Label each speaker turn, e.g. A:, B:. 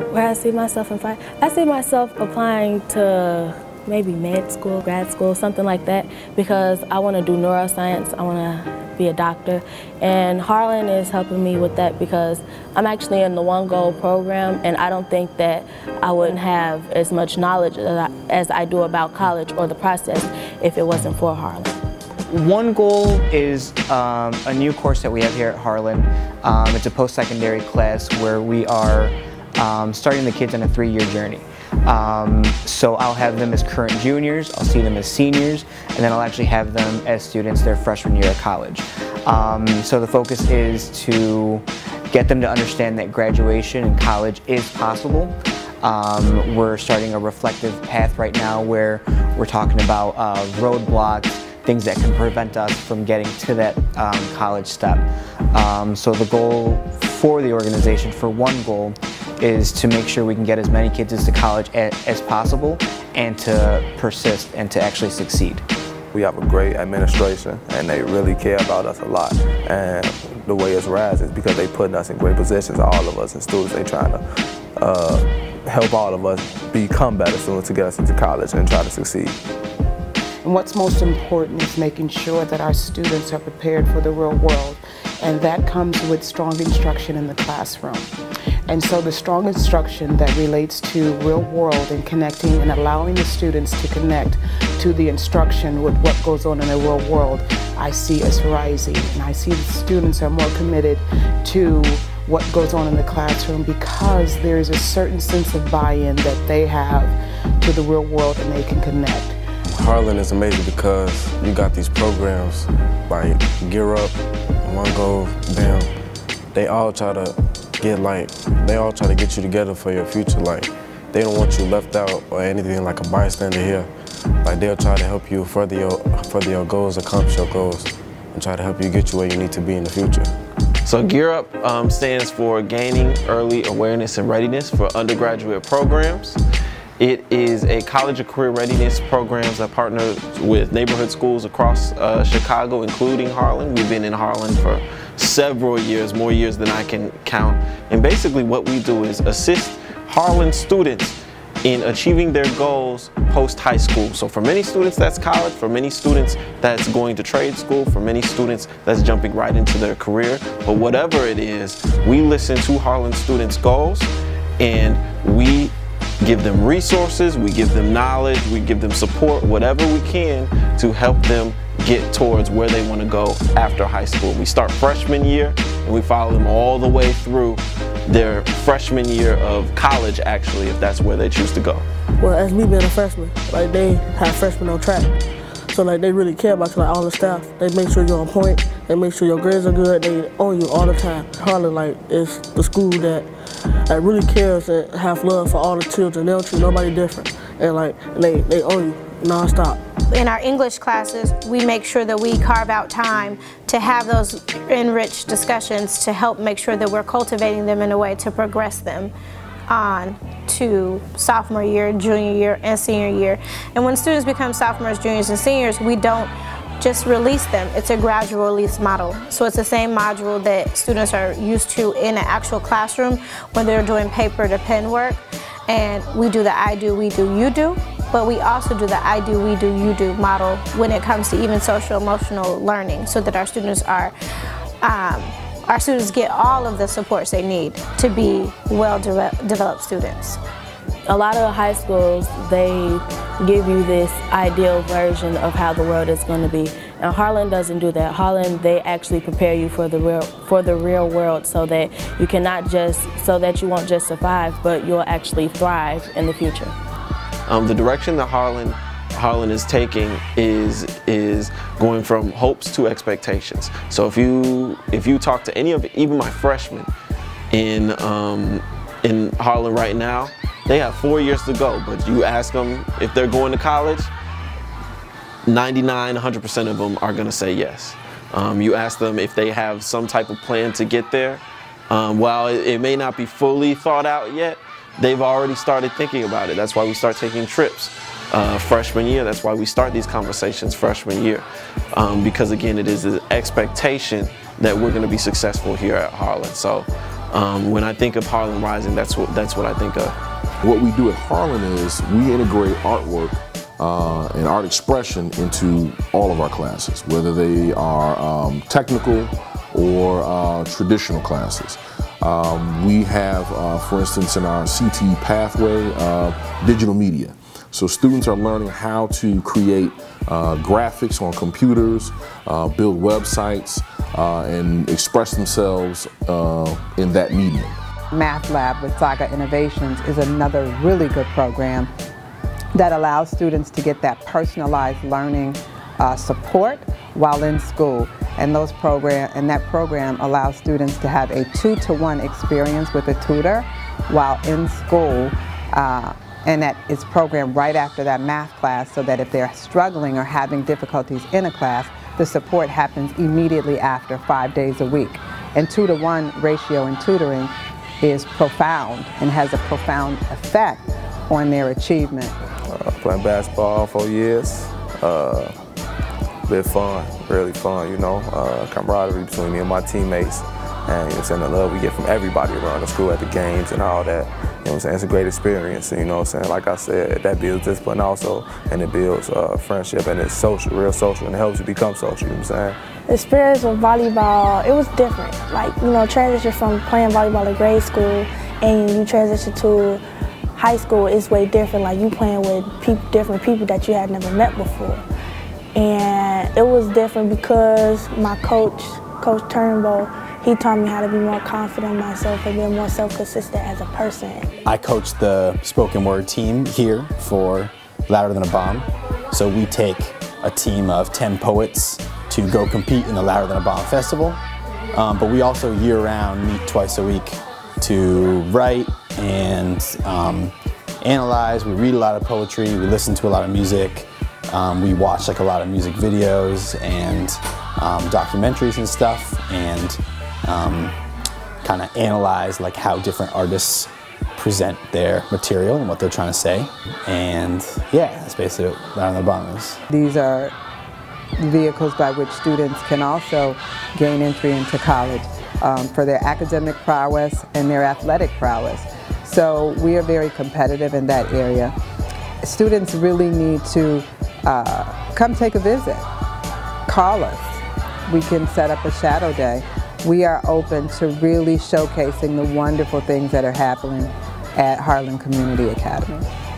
A: Where I see myself in 5, I see myself applying to maybe med school, grad school, something like that, because I want to do neuroscience. I want to be a doctor, and Harlan is helping me with that because I'm actually in the One Goal program, and I don't think that I wouldn't have as much knowledge as I do about college or the process if it wasn't for Harlan.
B: One Goal is a new course that we have here at Harlan. It's a post-secondary class where we are starting the kids on a 3-year journey. So I'll have them as current juniors, I'll see them as seniors, and then I'll actually have them as students their freshman year at college. So the focus is to get them to understand that graduation and college is possible. We're starting a reflective path right now where we're talking about roadblocks, things that can prevent us from getting to that college step. So the goal for the organization, for One Goal, is to make sure we can get as many kids into college as possible and to persist and to actually succeed.
C: We have a great administration and they really care about us a lot. And the way it's rising is because they putting us in great positions, all of us as students. They trying to help all of us become better students to get us into college and try to succeed.
D: And what's most important is making sure that our students are prepared for the real world, and that comes with strong instruction in the classroom. And so the strong instruction that relates to real world and connecting and allowing the students to connect to the instruction with what goes on in the real world, I see as rising. And I see the students are more committed to what goes on in the classroom because there is a certain sense of buy-in that they have to the real world and they can connect.
E: Harlan is amazing because you got these programs like Gear Up, One Goal, BAM. They all try to get you together for your future. Like, they don't want you left out or anything like a bystander here. Like, they'll try to help you further your goals, accomplish your goals, and try to help you get you where you need to be in the future.
F: So Gear Up stands for Gaining Early Awareness and Readiness for Undergraduate Programs. It is a college and career readiness program that partners with neighborhood schools across Chicago, including Harlan. We've been in Harlan for several years, more years than I can count. And basically what we do is assist Harlan students in achieving their goals post-high school. So for many students that's college, for many students that's going to trade school, for many students that's jumping right into their career. But whatever it is, we listen to Harlan students' goals and we give them resources, we give them knowledge, we give them support, whatever we can to help them get towards where they want to go after high school. We start freshman year and we follow them all the way through their freshman year of college, actually, if that's where they choose to go.
G: Well, as me being a freshman, like, they have freshmen on track. So like, they really care about you, like all the staff. They make sure you're on point, they make sure your grades are good, they own you all the time. Harlan, like, is the school that really cares and have love for all the children. They don't treat nobody different. And like, they own you non-stop.
H: In our English classes, we make sure that we carve out time to have those enriched discussions to help make sure that we're cultivating them in a way to progress them on to sophomore year, junior year, and senior year. And when students become sophomores, juniors, and seniors, we don't just release them. It's a gradual release model. So it's the same module that students are used to in an actual classroom when they're doing paper to pen work. And we do the I do, we do, you do. But we also do the I do, we do, you do model when it comes to even social emotional learning, so that our students get all of the supports they need to be well-developed students.
A: A lot of high schools, they give you this ideal version of how the world is going to be. And Harlan doesn't do that. Harlan, they actually prepare you for the real world, so that you won't just survive, but you'll actually thrive in the future.
F: The direction that Harlan is taking is going from hopes to expectations. So if you talk to any of even my freshmen in Harlan right now, they have 4 years to go. But you ask them if they're going to college, 100% of them are going to say yes. You ask them if they have some type of plan to get there. While it may not be fully thought out yet, they've already started thinking about it. That's why we start taking trips freshman year. That's why we start these conversations freshman year. Because again, it is an expectation that we're going to be successful here at Harlan. So When I think of Harlan Rising, that's what I think of.
I: What we do at Harlan is we integrate artwork and art expression into all of our classes, whether they are technical or traditional classes. We have, for instance, in our CTE pathway, digital media. So students are learning how to create graphics on computers, build websites, and express themselves in that medium.
J: Math Lab with Saga Innovations is another really good program that allows students to get that personalized learning support while in school. And that program allows students to have a 2-to-1 experience with a tutor while in school. And that is programmed right after that math class, so that if they're struggling or having difficulties in a class, the support happens immediately after 5 days a week. And 2-to-1 ratio in tutoring is profound and has a profound effect on their achievement.
C: Playing basketball 4 years, been fun, really fun, you know, camaraderie between me and my teammates. And you know what I'm saying, the love we get from everybody around the school at the games and all that. You know what I'm saying, it's a great experience. And, you know what I'm saying, like I said, that builds discipline also, and it builds friendship, and it's social, real social, and it helps you become social, you know what I'm saying.
K: The experience with volleyball, it was different. Like, you know, transition from playing volleyball in grade school and you transition to high school is way different. Like, you playing with different people that you had never met before. And it was different because my coach, Coach Turnbow, he taught me how to be more confident in myself and be more self-consistent as a person.
L: I coach the spoken word team here for Louder Than a Bomb. So we take a team of 10 poets to go compete in the Louder Than a Bomb festival. But we also year-round meet twice a week to write and analyze. We read a lot of poetry, we listen to a lot of music, we watch like a lot of music videos and documentaries and stuff, and kind of analyze like how different artists present their material and what they're trying to say. And yeah, that's basically what Louder Than a Bomb is.
J: These are vehicles by which students can also gain entry into college for their academic prowess and their athletic prowess. So we are very competitive in that area. Students really need to come take a visit. Call us. We can set up a shadow day. We are open to really showcasing the wonderful things that are happening at Harlan Community Academy.